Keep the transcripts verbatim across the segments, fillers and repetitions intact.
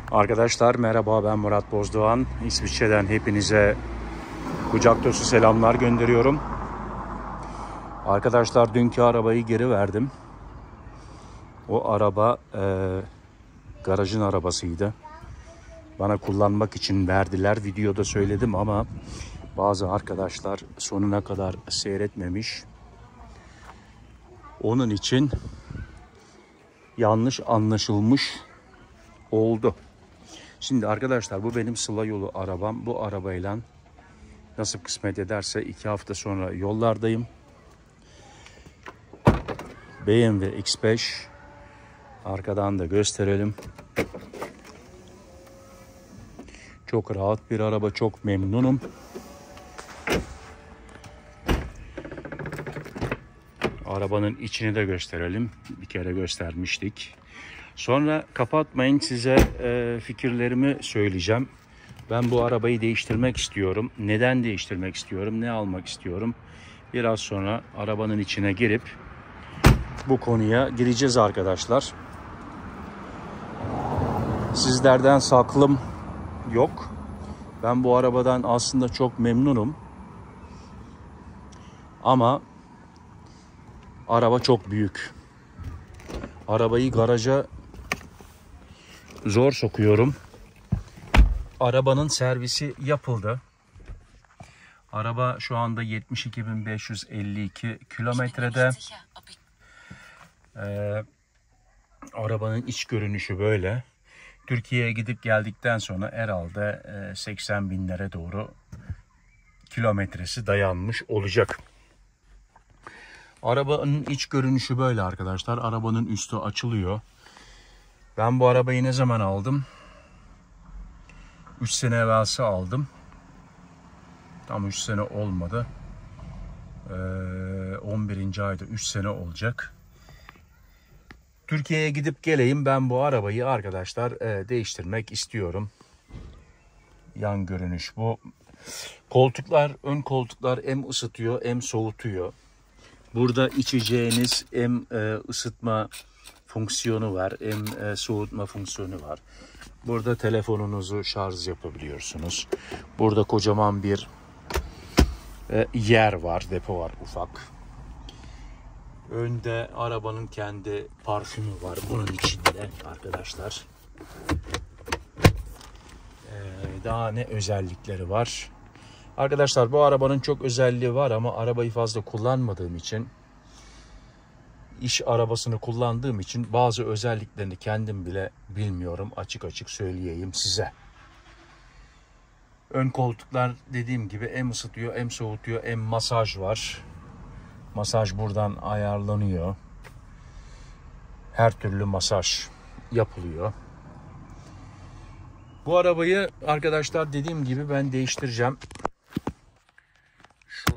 Arkadaşlar merhaba, ben Murat Bozdoğan. İsviçre'den hepinize kucak dolusu selamlar gönderiyorum. Arkadaşlar dünkü arabayı geri verdim. O araba e, garajın arabasıydı. Bana kullanmak için verdiler. Videoda söyledim ama bazı arkadaşlar sonuna kadar seyretmemiş. Onun için yanlış anlaşılmış oldu. Şimdi arkadaşlar bu benim sıla yolu arabam. Bu arabayla nasip kısmet ederse iki hafta sonra yollardayım. B M W X beş. Arkadan da gösterelim. Çok rahat bir araba. Çok memnunum. Arabanın içini de gösterelim. Bir kere göstermiştik. Sonra kapatmayın, size e, fikirlerimi söyleyeceğim. Ben bu arabayı değiştirmek istiyorum. Neden değiştirmek istiyorum? Ne almak istiyorum? Biraz sonra arabanın içine girip bu konuya gireceğiz arkadaşlar. Sizlerden saklım yok. Ben bu arabadan aslında çok memnunum. Ama araba çok büyük. Arabayı garaja zor sokuyorum. Arabanın servisi yapıldı. Araba şu anda yetmiş iki bin beş yüz elli iki kilometrede. Ee, arabanın iç görünüşü böyle. Türkiye'ye gidip geldikten sonra herhalde seksen binlere doğru kilometresi dayanmış olacak. Arabanın iç görünüşü böyle arkadaşlar. Arabanın üstü açılıyor. Ben bu arabayı ne zaman aldım? üç sene evvelsi aldım. Tam üç sene olmadı. Ee, on birinci ayda üç sene olacak. Türkiye'ye gidip geleyim, ben bu arabayı arkadaşlar e, değiştirmek istiyorum. Yan görünüş bu. Koltuklar, ön koltuklar hem ısıtıyor hem soğutuyor. Burada içeceğiniz hem e, ısıtma fonksiyonu var hem e, soğutma fonksiyonu var. Burada telefonunuzu şarj yapabiliyorsunuz. Burada kocaman bir e, yer var, depo var ufak. Önde arabanın kendi parfümü var bunun içinde arkadaşlar. Ee, daha ne özellikleri var? Arkadaşlar bu arabanın çok özelliği var ama arabayı fazla kullanmadığım için, iş arabasını kullandığım için bazı özelliklerini kendim bile bilmiyorum. Açık açık söyleyeyim size. Ön koltuklar dediğim gibi hem ısıtıyor hem soğutuyor hem masaj var. Masaj buradan ayarlanıyor. Her türlü masaj yapılıyor. Bu arabayı arkadaşlar dediğim gibi ben değiştireceğim. Şu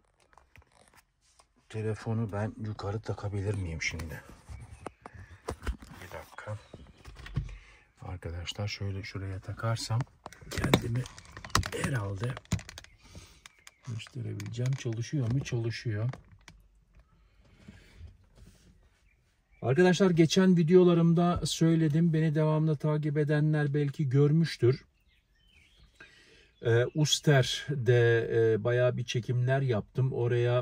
telefonu ben yukarı takabilir miyim şimdi? Bir dakika. Arkadaşlar şöyle şuraya takarsam kendimi herhalde gösterebileceğim. Çalışıyor mu? Çalışıyor. Arkadaşlar geçen videolarımda söyledim. Beni devamlı takip edenler belki görmüştür. Ee, Uster'de e, bayağı bir çekimler yaptım. Oraya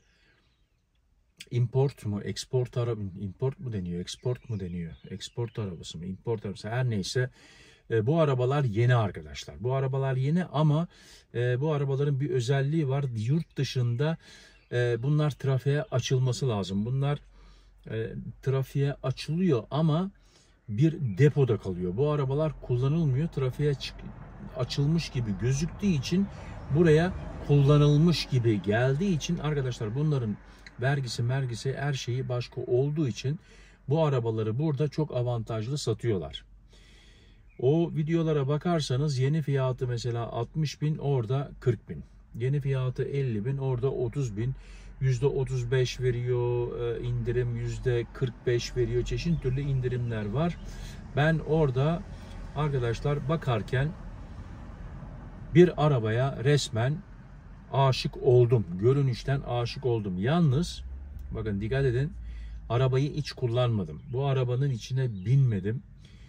import mu, export araba, import mu deniyor, export mu deniyor, export arabası mı, import arabası, her neyse. E, bu arabalar yeni arkadaşlar. Bu arabalar yeni ama e, bu arabaların bir özelliği var. Yurt dışında e, bunlar trafiğe açılması lazım. Bunlar E, trafiğe açılıyor ama bir depoda kalıyor. Bu arabalar kullanılmıyor. Trafiğe açılmış gibi gözüktüğü için, buraya kullanılmış gibi geldiği için arkadaşlar bunların vergisi mergisi her şeyi başka olduğu için bu arabaları burada çok avantajlı satıyorlar. O videolara bakarsanız yeni fiyatı mesela altmış bin, orada kırk bin. Yeni fiyatı elli bin, orada otuz bin. yüzde otuz beş veriyor indirim, yüzde kırk beş veriyor. Çeşitli türlü indirimler var. Ben orada arkadaşlar bakarken bir arabaya resmen aşık oldum. Görünüşten aşık oldum. Yalnız bakın dikkat edin, arabayı hiç kullanmadım. Bu arabanın içine binmedim.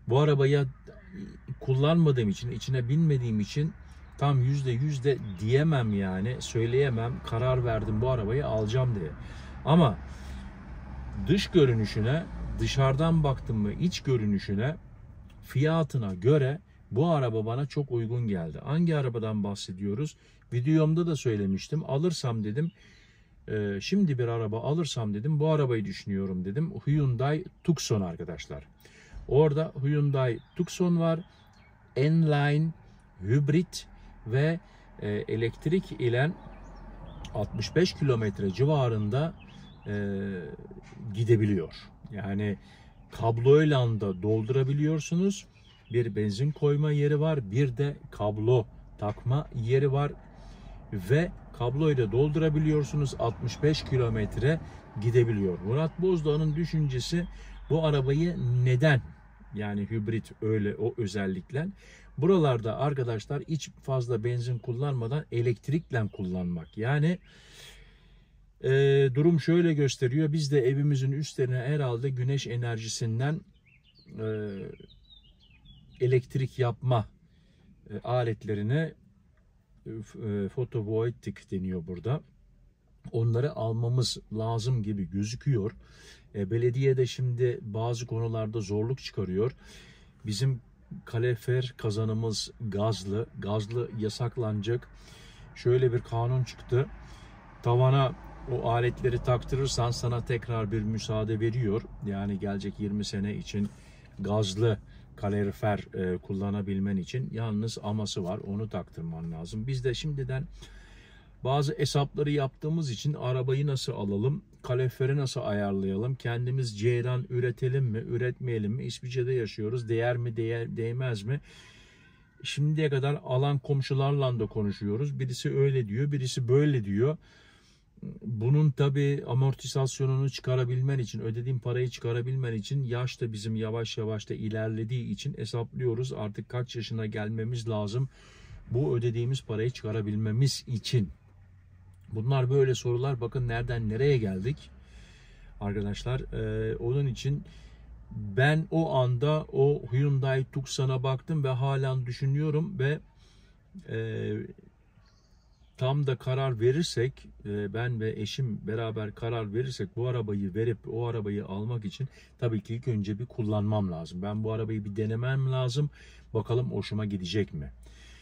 Bu arabayı kullanmadığım için, içine binmediğim için tam yüzde yüz de diyemem yani, söyleyemem, karar verdim bu arabayı alacağım diye. Ama dış görünüşüne, dışarıdan baktım mı iç görünüşüne, fiyatına göre bu araba bana çok uygun geldi. Hangi arabadan bahsediyoruz? Videomda da söylemiştim. Alırsam dedim, e, şimdi bir araba alırsam dedim, bu arabayı düşünüyorum dedim. Hyundai Tucson arkadaşlar. Orada Hyundai Tucson var. N-Line, hibrit ve e, elektrik ile altmış beş kilometre civarında e, gidebiliyor. Yani kabloyla da doldurabiliyorsunuz. Bir benzin koyma yeri var, bir de kablo takma yeri var ve kabloyla doldurabiliyorsunuz. altmış beş kilometre gidebiliyor. Murat Bozdağ'ın düşüncesi, bu arabayı neden, yani hibrit öyle o özellikle, buralarda arkadaşlar hiç fazla benzin kullanmadan elektrikle kullanmak. Yani e, durum şöyle gösteriyor. Biz de evimizin üstlerine herhalde güneş enerjisinden e, elektrik yapma e, aletlerine e, fotovoltaik deniyor burada. Onları almamız lazım gibi gözüküyor. E, belediye de şimdi bazı konularda zorluk çıkarıyor. Bizim kalorifer kazanımız gazlı. Gazlı yasaklanacak. Şöyle bir kanun çıktı. Tavana o aletleri taktırırsan sana tekrar bir müsaade veriyor. Yani gelecek yirmi sene için gazlı kalorifer e, kullanabilmen için, yalnız aması var, onu taktırman lazım. Biz de şimdiden bazı hesapları yaptığımız için arabayı nasıl alalım, kaloriferi nasıl ayarlayalım, kendimiz ceyran üretelim mi, üretmeyelim mi, İsviçre'de yaşıyoruz, değer mi, değer, değmez mi? Şimdiye kadar alan komşularla da konuşuyoruz. Birisi öyle diyor, birisi böyle diyor. Bunun tabi amortizasyonunu çıkarabilmen için, ödediğin parayı çıkarabilmen için, yaş da bizim yavaş yavaş da ilerlediği için hesaplıyoruz. Artık kaç yaşına gelmemiz lazım bu ödediğimiz parayı çıkarabilmemiz için. Bunlar böyle sorular. Bakın nereden nereye geldik arkadaşlar. Ee, onun için ben o anda o Hyundai Tucson'a baktım ve halen düşünüyorum ve e, tam da karar verirsek, ben ve eşim beraber karar verirsek bu arabayı verip o arabayı almak için tabii ki ilk önce bir kullanmam lazım. Ben bu arabayı bir denemem lazım. Bakalım hoşuma gidecek mi?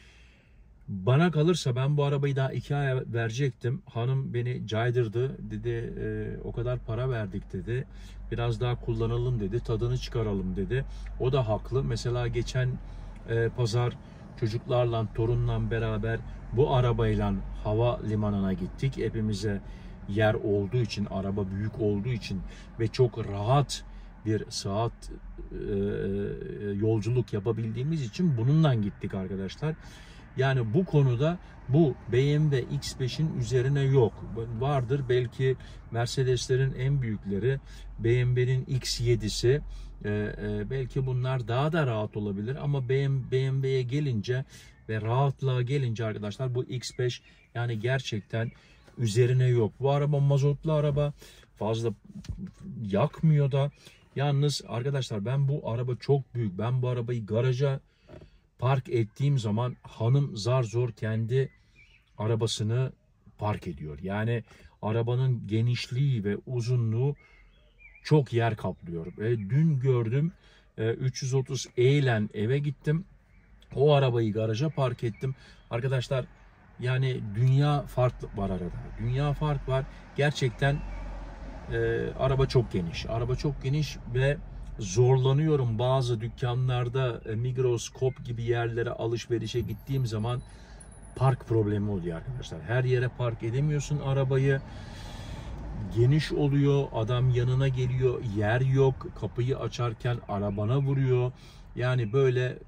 Bana kalırsa ben bu arabayı daha iki aya verecektim. Hanım beni caydırdı. Dedi e, o kadar para verdik dedi. Biraz daha kullanalım dedi. Tadını çıkaralım dedi. O da haklı. Mesela geçen e, pazar çocuklarla, torunla beraber bu arabayla hava limanına gittik. Hepimize yer olduğu için, araba büyük olduğu için ve çok rahat bir saat e, yolculuk yapabildiğimiz için bununla gittik arkadaşlar. Yani bu konuda bu B M W X beşin üzerine yok. Vardır belki Mercedeslerin en büyükleri, B M W'nin X yedisi, e, e, belki bunlar daha da rahat olabilir ama B M W'ye gelince ve rahatlığa gelince arkadaşlar bu X beş yani gerçekten üzerine yok. Bu araba mazotlu araba, fazla yakmıyor da. Yalnız arkadaşlar ben bu araba çok büyük. Ben bu arabayı garaja park ettiğim zaman hanım zar zor kendi arabasını park ediyor. Yani arabanın genişliği ve uzunluğu çok yer kaplıyor. Ve dün gördüm üç yüz otuz E ile eve gittim. O arabayı garaja park ettim. Arkadaşlar yani dünya fark var arada. Dünya fark var. Gerçekten e, araba çok geniş. Araba çok geniş ve zorlanıyorum bazı dükkanlarda, Migros, Coop gibi yerlere alışverişe gittiğim zaman park problemi oluyor arkadaşlar. Her yere park edemiyorsun arabayı. Geniş oluyor, adam yanına geliyor, yer yok, kapıyı açarken arabana vuruyor. Yani böyle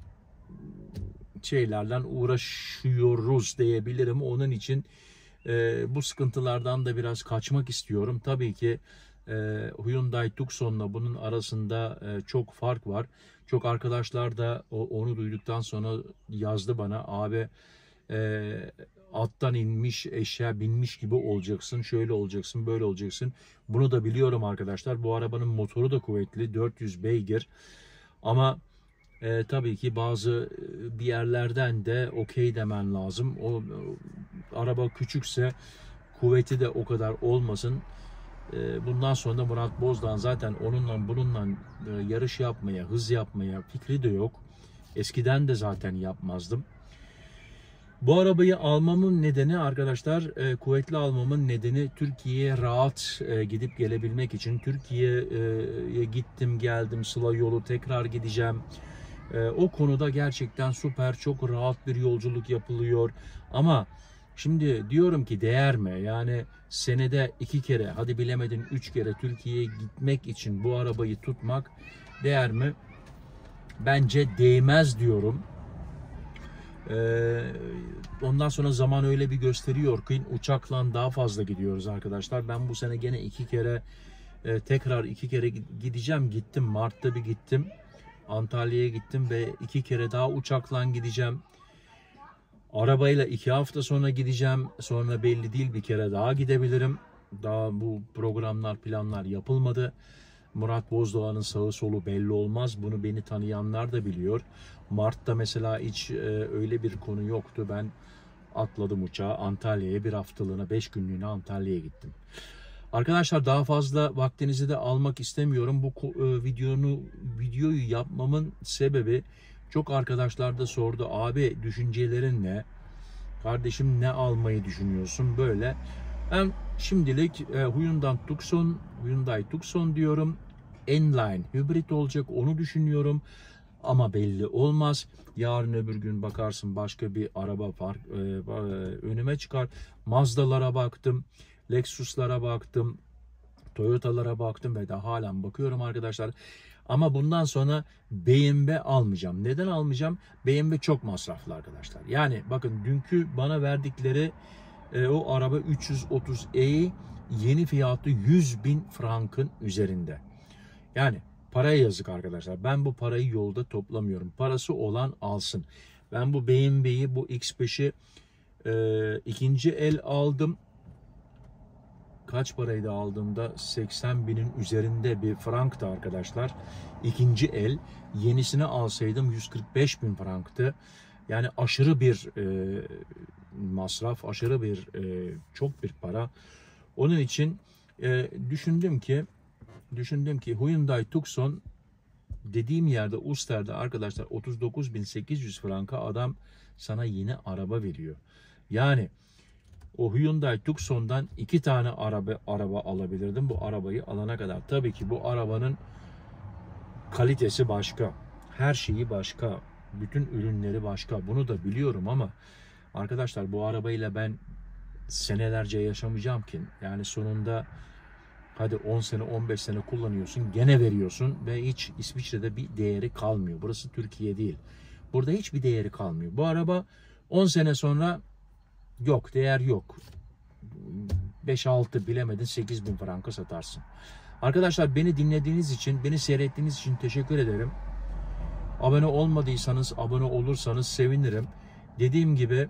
şeylerle uğraşıyoruz diyebilirim. Onun için e, bu sıkıntılardan da biraz kaçmak istiyorum. Tabii ki e, Hyundai Tucson'la bunun arasında e, çok fark var. Çok arkadaşlar da o, onu duyduktan sonra yazdı bana, abi e, attan inmiş eşya binmiş gibi olacaksın, şöyle olacaksın, böyle olacaksın. Bunu da biliyorum arkadaşlar. Bu arabanın motoru da kuvvetli, dört yüz beygir ama E, tabii ki bazı bir yerlerden de okey demen lazım. O, o araba küçükse kuvveti de o kadar olmasın. E, bundan sonra da Murat Bozdağ'ın zaten onunla bununla e, yarış yapmaya, hız yapmaya fikri de yok. Eskiden de zaten yapmazdım. Bu arabayı almamın nedeni arkadaşlar, e, kuvvetli almamın nedeni Türkiye'ye rahat e, gidip gelebilmek için. Türkiye'ye gittim geldim, Sıla yolu, tekrar gideceğim. E, o konuda gerçekten süper, çok rahat bir yolculuk yapılıyor. Ama şimdi diyorum ki değer mi? Yani senede iki kere, hadi bilemedin üç kere Türkiye'ye gitmek için bu arabayı tutmak değer mi? Bence değmez diyorum. Ee, ondan sonra zaman öyle bir gösteriyor ki uçakla daha fazla gidiyoruz arkadaşlar. Ben bu sene gene iki kere e, tekrar iki kere gideceğim. Gittim, Mart'ta bir gittim. Antalya'ya gittim ve iki kere daha uçakla gideceğim. Arabayla iki hafta sonra gideceğim. Sonra belli değil, bir kere daha gidebilirim. Daha bu programlar, planlar yapılmadı. Murat Bozdağ'ın sağı solu belli olmaz. Bunu beni tanıyanlar da biliyor. Mart'ta mesela hiç e, öyle bir konu yoktu. Ben atladım uçağa, Antalya'ya bir haftalığına, beş günlüğüne Antalya'ya gittim. Arkadaşlar daha fazla vaktinizi de almak istemiyorum. Bu e, videonu videoyu yapmamın sebebi, çok arkadaşlar da sordu. Abi düşüncelerin ne? Kardeşim ne almayı düşünüyorsun? Böyle. Ben şimdilik e, Hyundai Tucson, Hyundai Tucson diyorum. N-Line hibrit olacak, onu düşünüyorum. Ama belli olmaz. Yarın öbür gün bakarsın başka bir araba fark, e, önüme çıkar. Mazda'lara baktım, Lexus'lara baktım, Toyota'lara baktım ve de halen bakıyorum arkadaşlar. Ama bundan sonra B M W almayacağım. Neden almayacağım? B M W çok masraflı arkadaşlar. Yani bakın dünkü bana verdikleri e, o araba üç yüz otuz e yeni fiyatı yüz bin frankın üzerinde. Yani paraya yazık arkadaşlar. Ben bu parayı yolda toplamıyorum. Parası olan alsın. Ben bu B M W'yi, bu X beşi e, ikinci el aldım. Kaç paraydı aldığımda? seksen binin üzerinde bir franktı arkadaşlar. İkinci el. Yenisini alsaydım yüz kırk beş bin franktı. Yani aşırı bir e, masraf, aşırı bir e, çok bir para. Onun için e, düşündüm ki düşündüm ki Hyundai Tucson dediğim yerde, Uster'de arkadaşlar otuz dokuz bin sekiz yüz franka adam sana yeni araba veriyor. Yani o Hyundai Tucson'dan iki tane araba araba alabilirdim bu arabayı alana kadar. Tabii ki bu arabanın kalitesi başka, her şeyi başka, bütün ürünleri başka. Bunu da biliyorum ama arkadaşlar bu arabayla ben senelerce yaşamayacağım ki. Yani sonunda hadi on sene, on beş sene kullanıyorsun, gene veriyorsun ve hiç İsviçre'de bir değeri kalmıyor. Burası Türkiye değil. Burada hiçbir değeri kalmıyor. Bu araba on sene sonra yok, değer yok. beş altı bilemedin sekiz bin franka satarsın. Arkadaşlar beni dinlediğiniz için, beni seyrettiğiniz için teşekkür ederim. Abone olmadıysanız, abone olursanız sevinirim. Dediğim gibi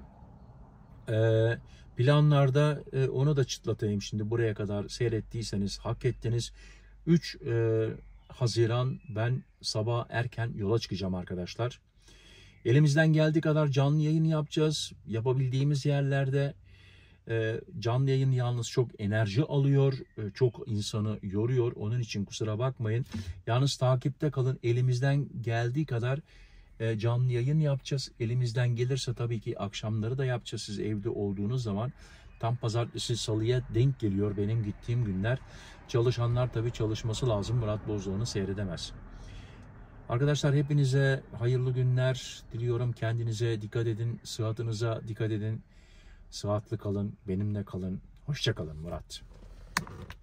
planlarda onu da çıtlatayım şimdi, buraya kadar seyrettiyseniz hak ettiniz. üç Haziran ben sabah erken yola çıkacağım arkadaşlar. Elimizden geldiği kadar canlı yayın yapacağız. Yapabildiğimiz yerlerde. Canlı yayın yalnız çok enerji alıyor, çok insanı yoruyor. Onun için kusura bakmayın. Yalnız takipte kalın. Elimizden geldiği kadar canlı yayın yapacağız. Elimizden gelirse tabii ki akşamları da yapacağız. Siz evde olduğunuz zaman tam pazartesi salıya denk geliyor benim gittiğim günler. Çalışanlar tabii çalışması lazım. Murat Bozdağ'ını seyredemez. Arkadaşlar hepinize hayırlı günler diliyorum. Kendinize dikkat edin. Sıhhatınıza dikkat edin. Sıhhatli kalın. Benimle kalın. Hoşça kalın Murat.